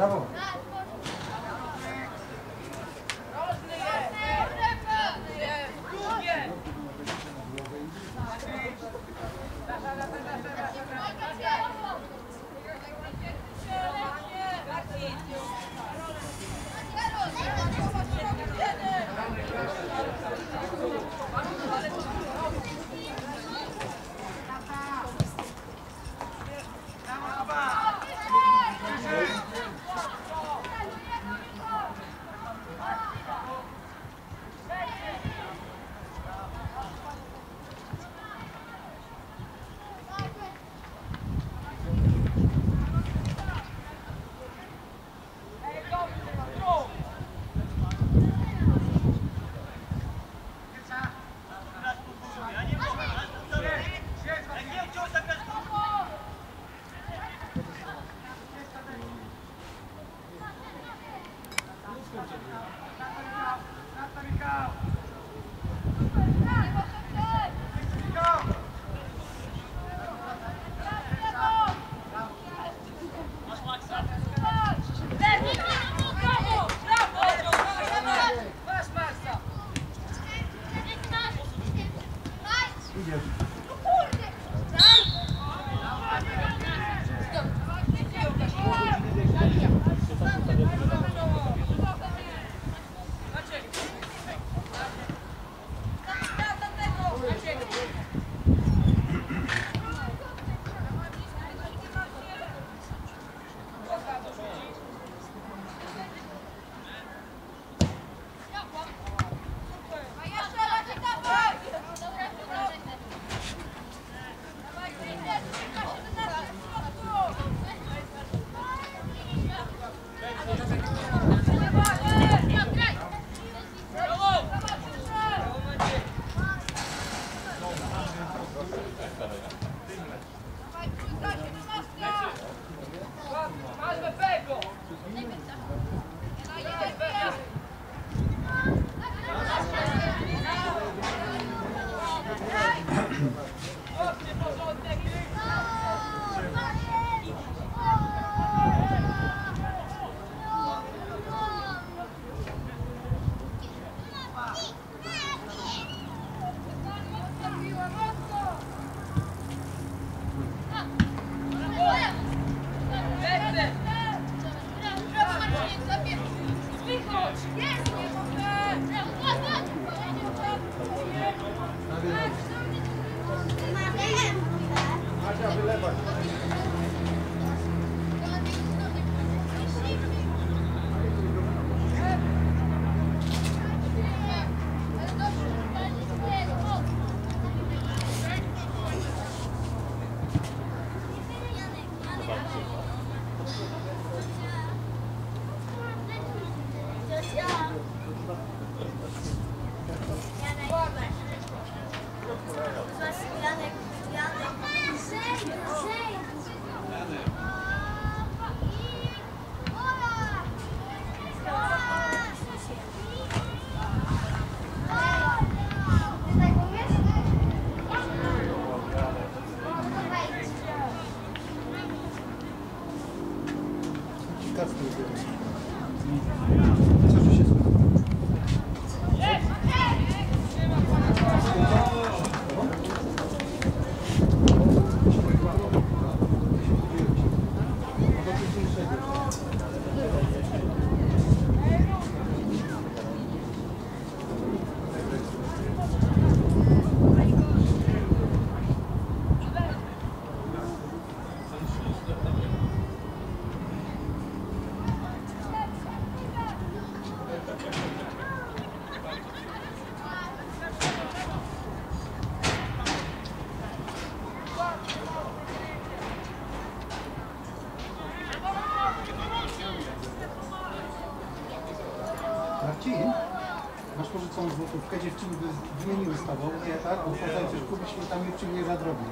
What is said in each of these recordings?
Brawo. Marcin, masz porzuconą złotówkę, dziewczyny by wymieniły z tobą, nie tak? Bo potem coś kupić i tam dziewczyny nie zadrobią.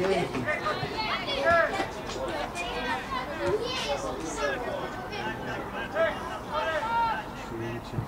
Pięknie. Przyjęcie.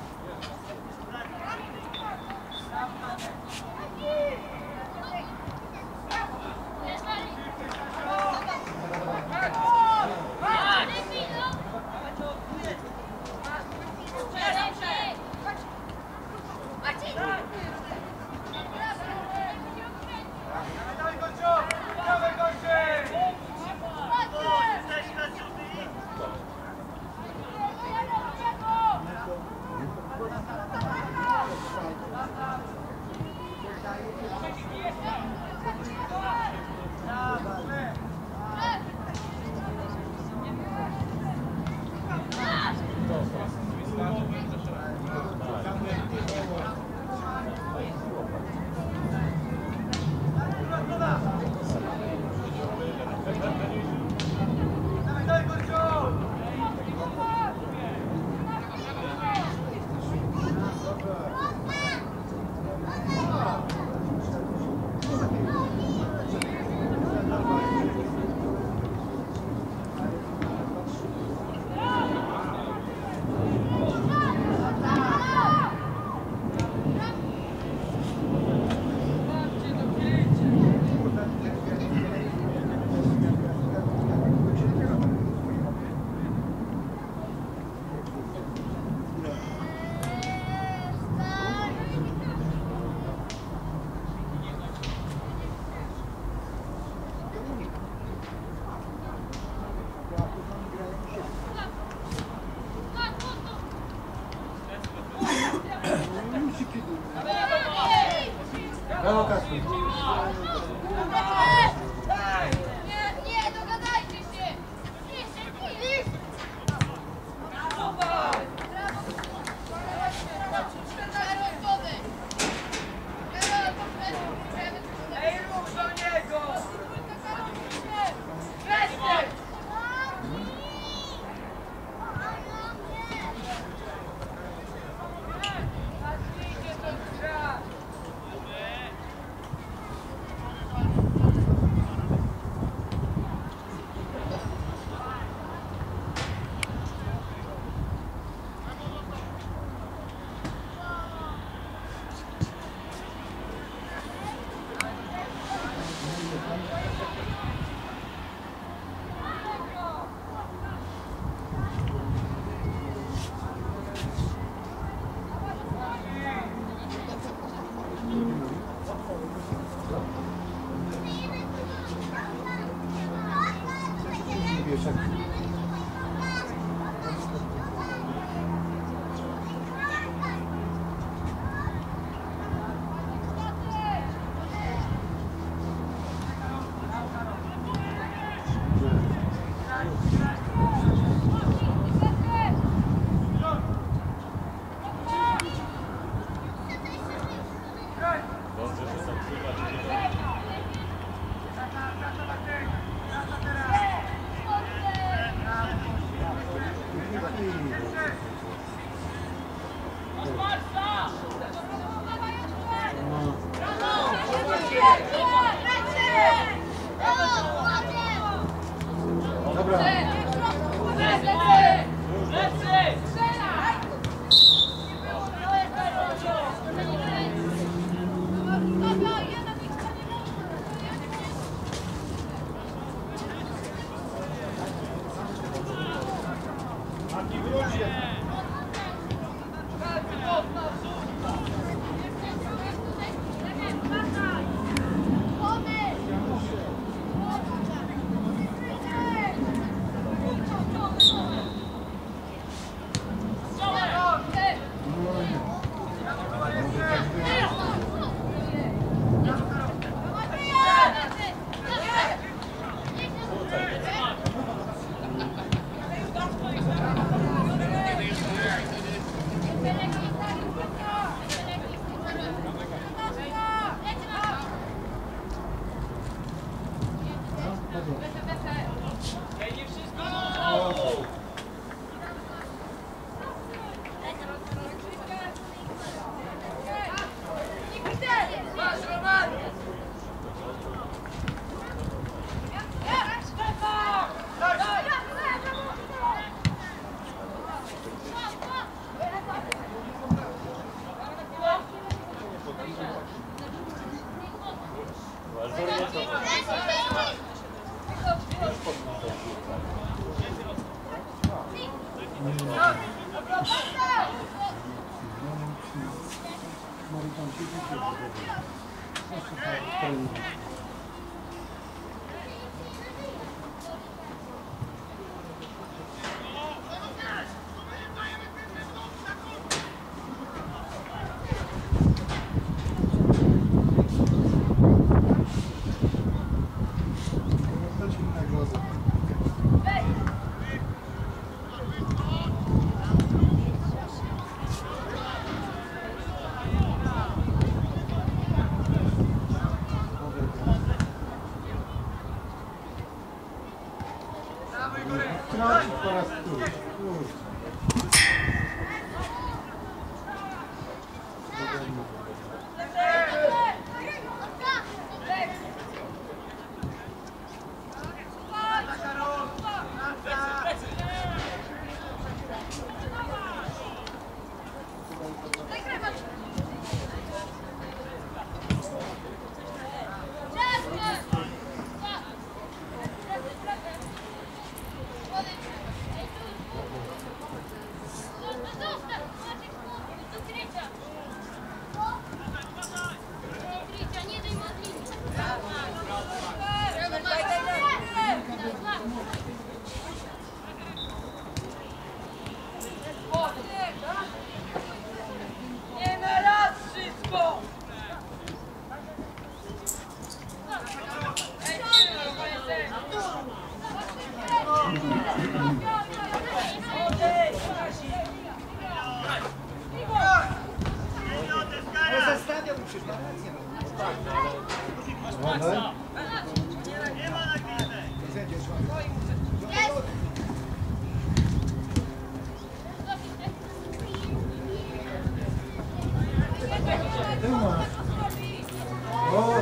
Brawo, Kasper. Nie, dogadajcie się! Ej, ruch do niego! Zacznijcie to grać! Wieszak. Dobra. Traci po raz któryś. Nie na raz wszystko! Ty masz. O!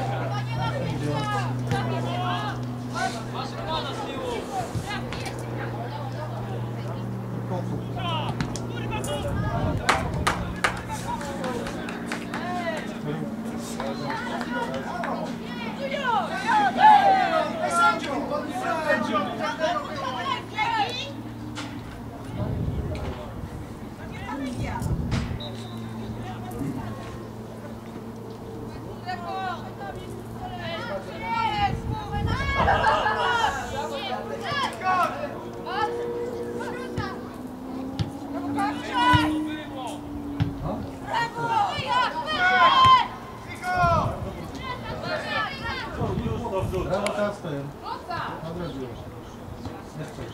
Brawo, Kasper. Nagrodziłeś. Nie chcesz.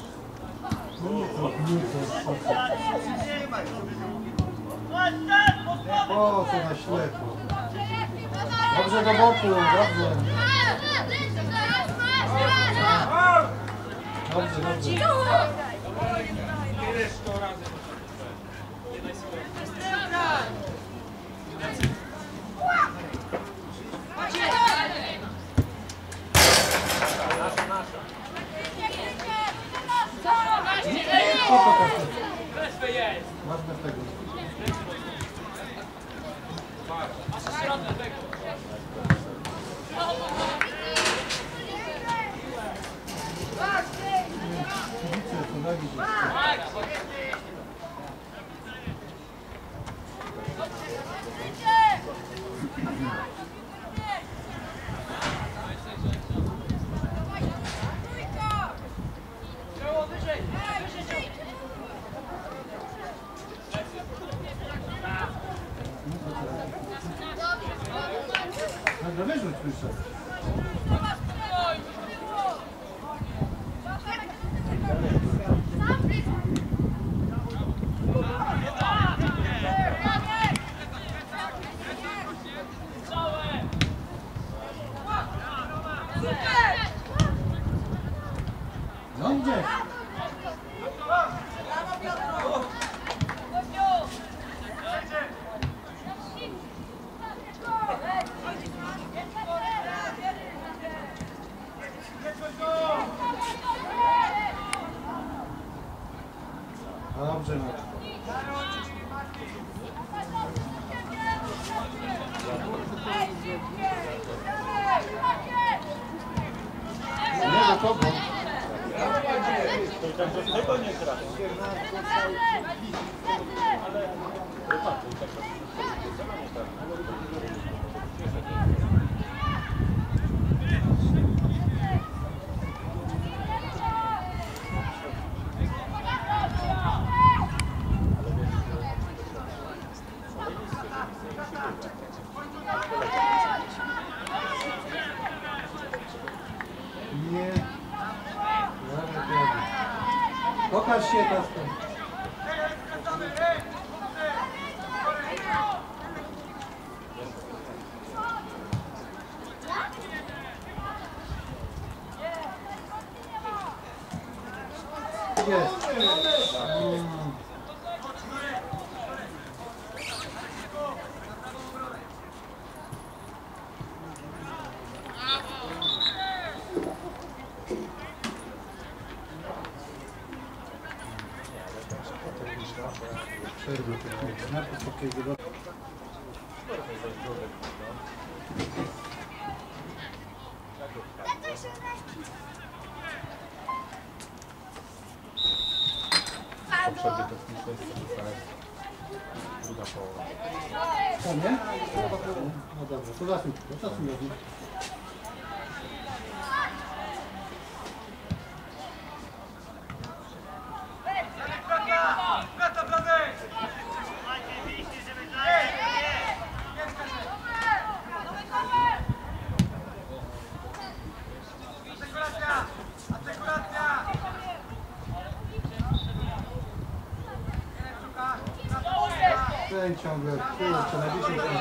O, co na ślepo. Dobrze do boku, dobrze. Dobrze, dobrze. Co to Kasper? Masz bez tego. Kibice, to nagi się. Dobra, wyrzuć wyszedł. No gdzie? Dobrze, no. Nie, do kogo? tak do tego nie trafi. Ale patrz, tak do tego nie trafi. Nie. Pokaż się teraz. Jest. Przerwę tylko. Najpierw okej, zobaczmy. Przerwy technicznej jest druga połowa. Co, nie? No dobra, to zacznij tylko. Co tu robi? Ten ciągle, kurczę, na 10 minut.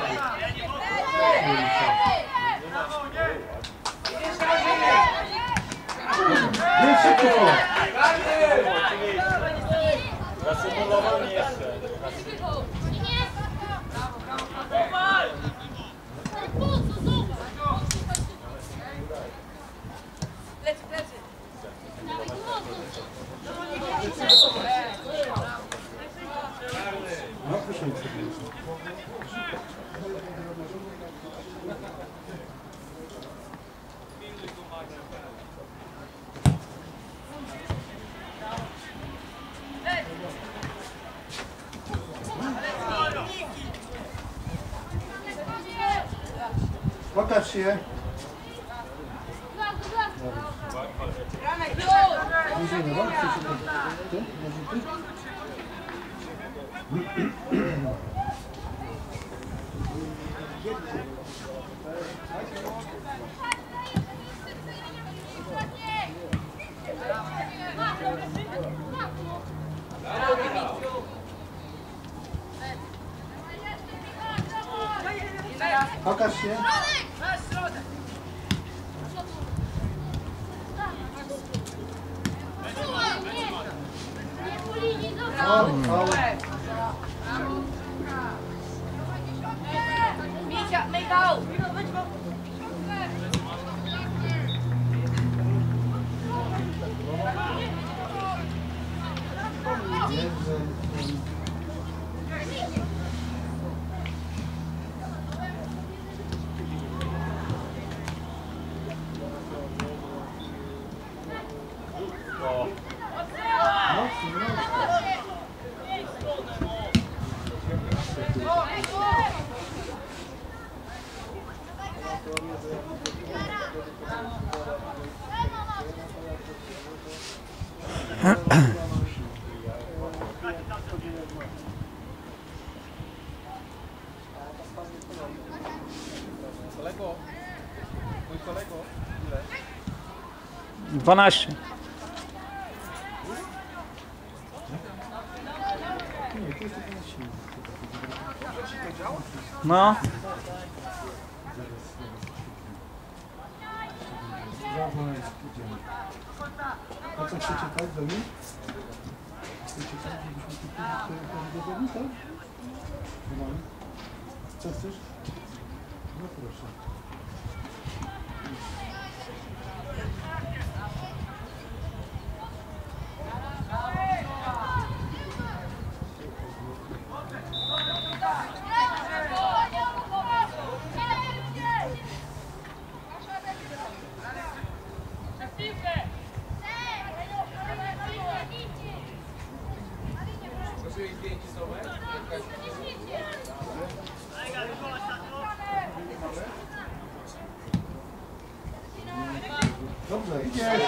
Nie szybko! Zasymulował mnie jeszcze. Plecy, plecy. No, proszę sobie. Pokaż się. Bliżej, no, chcesz się ty? Może ty? Pokaż się. Micia, make out. Kolego, mój kolego, ile? 12. No. A co chcecie tak do mnie? Chcecie tak, żebyśmy kupili do domu, tak? Normalnie. Co chcesz? No proszę. Dobrze, idziesz.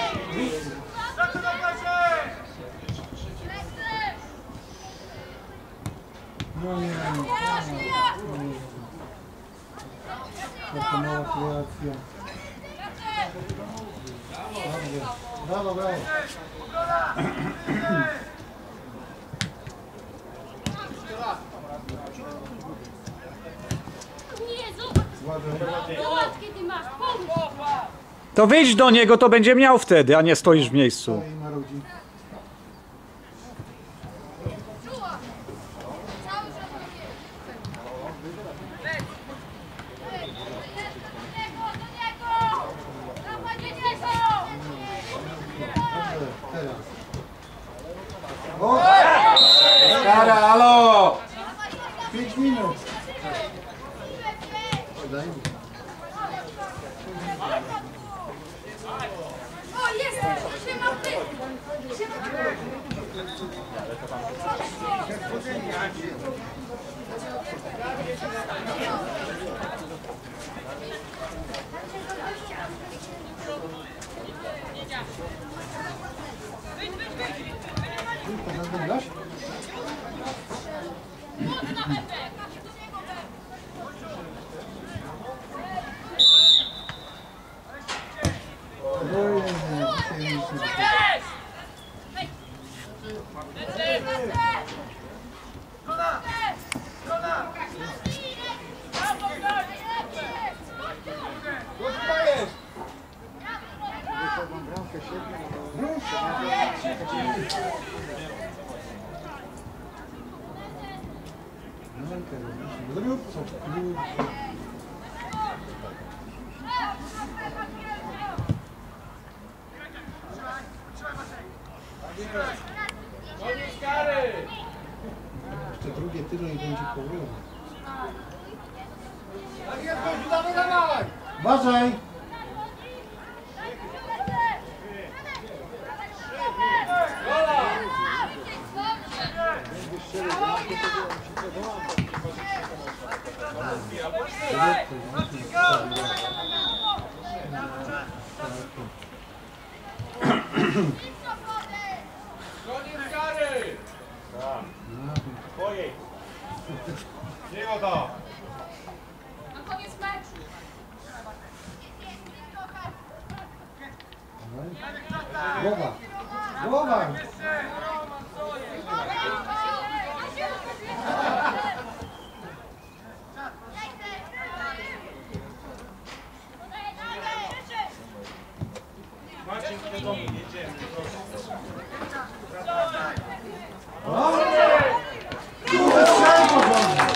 No nie, taka mała kreacja. Brawo, brawo. Zobacz, kiedy masz pomysł. To wyjdź do niego, to będzie miał wtedy, a nie stoisz w miejscu. I marudzi. Czuła. Cały czas takie. Do niego! Dawaj do niego! Dobrze, teraz. O! Kara, halo! 5 minut. Daj mi. O, jest! Się ma ty! Się ma ty! To nadgoniłaś? Zrób co. Koniec kary! Jeszcze drugie tyle i będzie połowa. Tak jest, gościu, dawaj! Uważaj! Koniec kary! Twojej! Nie go to! Na koniec meczu. Głowa! Głowa! Marcin, do domu, jedziemy. Kurde, strzel porządnie!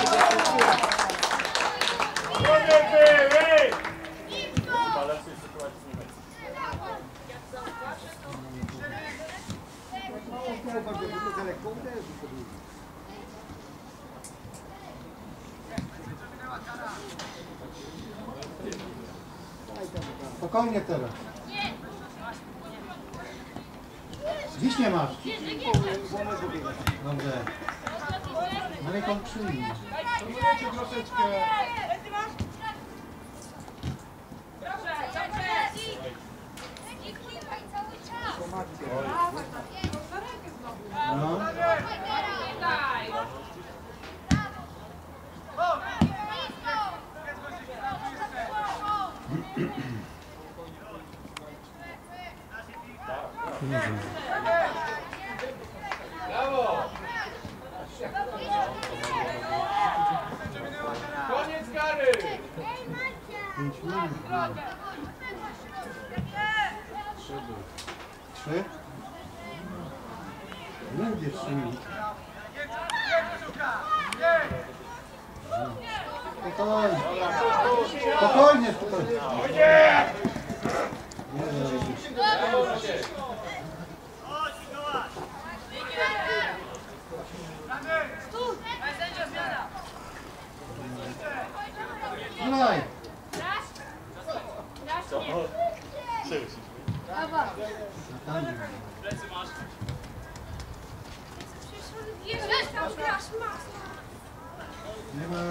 Spokojnie teraz. Wiśnie masz. Dobrze. No niech on przyjmie. Próbujecie troszeczkę. Dobrze, dobrze. Nie klikaj cały czas. No. Daj. Brawo! Koniec kary! 5 minut. 3? Będzie 3 minut. Spokojnie. Spokojnie, spokojnie. Dawaj. Nie ma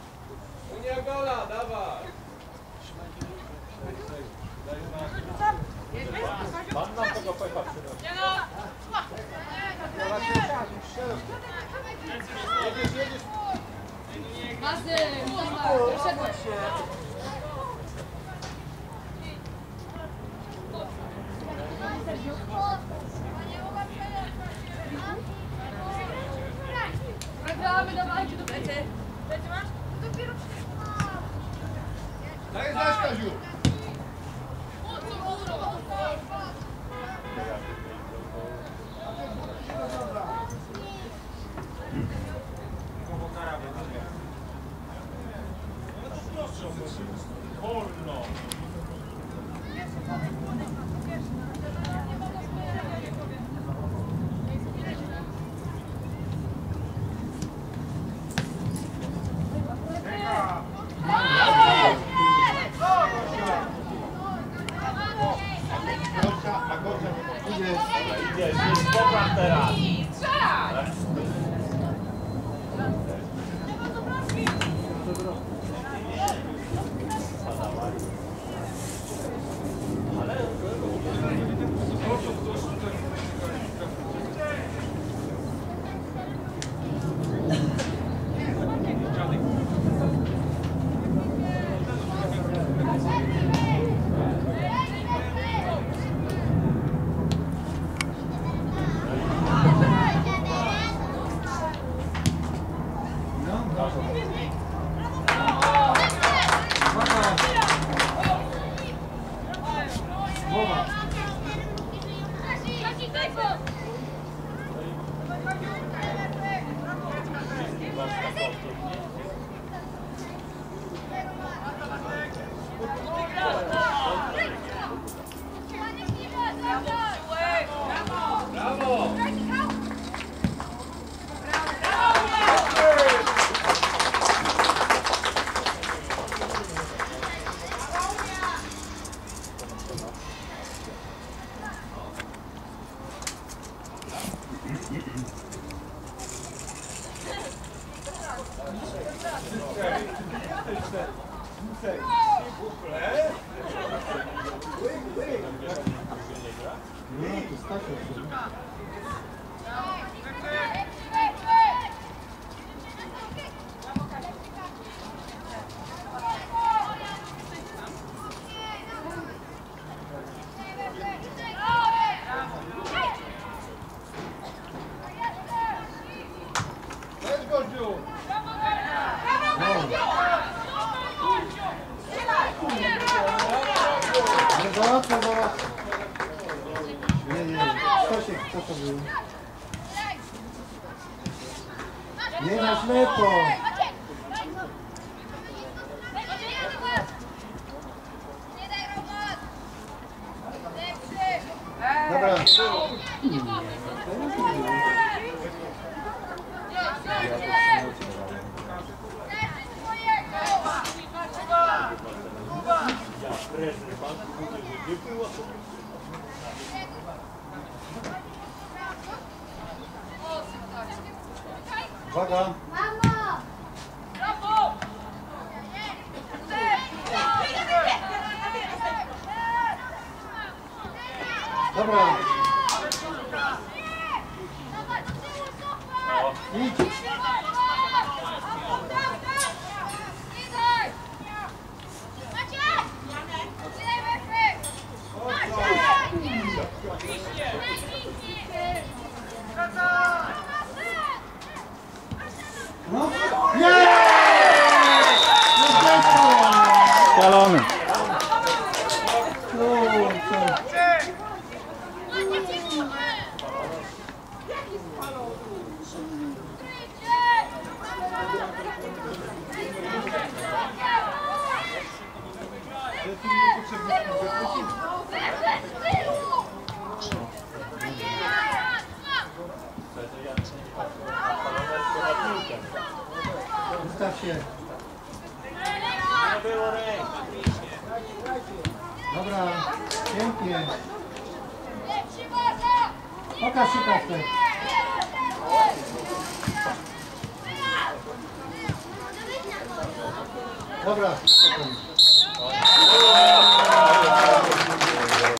Unia gola, dawaj! Pan nam tego pecha przynosi. Jedziesz. Mazy, wyszedłeś. Programy, dawajcie do plecy. Plecy masz? Dopiero Daj znać, Kaziu. Wolno. Idziesz, jest program teraz. Brawo! No, to Stasiu. Weź Gościu! Nie załatwię. Nie. Stasiek, co to było? Nie na ślepo. Dobra. Ja prezes banku mówię, że nie było to. Uwaga. Dobra. Idź. No. Nie! Spalony. Ustaw się. Nie było ręki. Dobra. Pięknie. Pokaż się, Kasper. Dobra, spokojnie.